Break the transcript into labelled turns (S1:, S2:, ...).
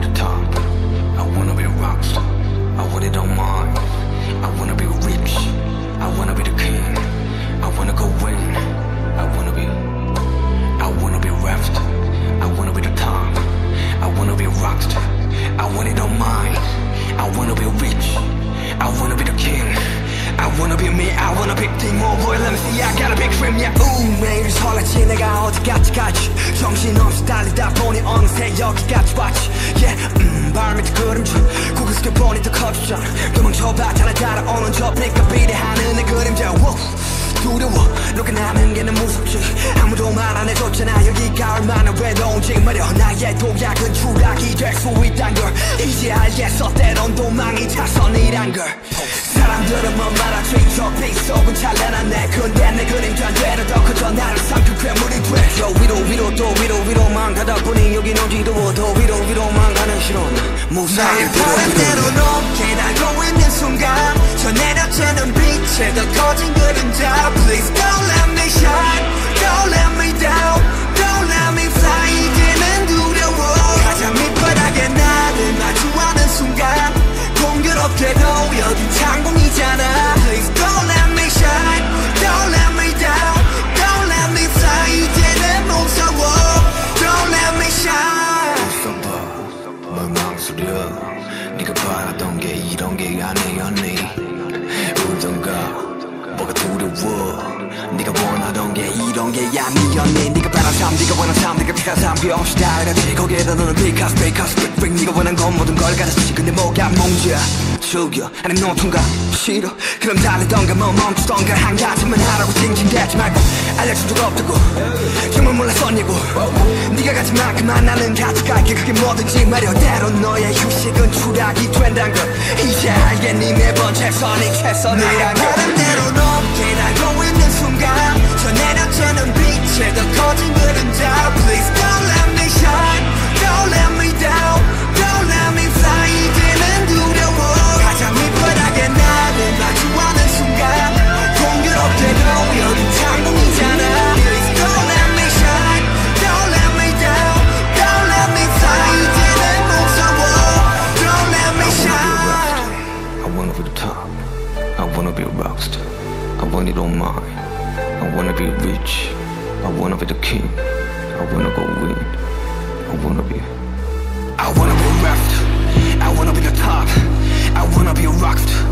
S1: be the top. I wanna be a rockstar. I want it on mine. I wanna be rich. I wanna be the king. I wanna go win. I wanna be rapped. I wanna be the top. I wanna be a rockstar. I want it on mine. I wanna be rich. I wanna be the king. I wanna be me. I wanna be thing more boy. Let me see. I got a big dream. Yeah. 매일 설레지 내가 어디까지 가지. 정신없이 달리다 보니 어느새 여기까지 왔지. Yeah. 발 밑에 그림자 고개 숙여 보니 더 커지잖아. 도망쳐봤잖아. 따라오는 저 빛과 비례하는 내 그림자. 두려워 너가 남은 게 너무 무섭지. 아무도 말 안 해줬잖아. 여기가 얼마나 외로운지 말여. 나의 도약은 추락이 될 수 있단 걸 이제 알겠어. 때론 도망이 자선이란 걸. 사람들은 뭐 말하지. 저 빛속은 찬란한 내 근데 내 그림자 되는 더 커져. 나를 삼킬 괴물이 돼. 저 위로 또 위로만 가다 보니 여긴 어지러워. 더 위로만 가는 실온 무사히 바람대로 높게 날고 있는 순간 저 내려쬐는 빛에 더 커진 그림자. Please don't let me shine, don't let me down, don't let me fly. 이제는 두려워. 가장 밑바닥에 나를 마주하는 순간 공교롭게도 여긴 창공이잖아. Please don't let me shine, don't let me down, don't let me fly. 이제는 무서워. Don't let me shine. 웃어봐, 뭘 망설여. 네가 바라던 게 이런 게 아니었니. 울던가 뭐가 두려워. 네가 원하던 게 이런 게 아니었니. 네가 바란 삶, 네가 원한 삶, 네가 피한 삶 비없이 다 이러지. 거기에다 너는 because 네가 원한 건 모든 걸 가졌지. 근데 뭐가 문제야. 즐겨 아님 노통가 싫어. 그럼 달리던가 뭐 멈추던가 한 가지만 하라고 징징대지 말고. 알려준 적 없다고 정말 몰랐었냐고. 네가 가진 만큼만 나는 가져갈게. 그게 뭐든지 말여. 때론 너의 휴식은 추락이 된단 걸 이제 알겠니. 매번 최선이란 걸. 바람대로 높게 날고 있는 순간 저 내려쬐는 빛에 더 커진 그림자. Please don't let me shine, don't let me down, don't let me fly. 이제는 두려워. 가장 밑바닥에 나를 마주하는 순간 공교롭게도 여긴 창공이잖아. Please don't let me shine, don't let me down, don't let me fly. 이제는 무서워. Don't let me shine. I wanna be the top. I wanna be a rockstar. I want it on mine. I wanna be rich. I wanna be the king. I wanna go win. I wanna be rapped. I wanna be the top. I wanna be a rockstar.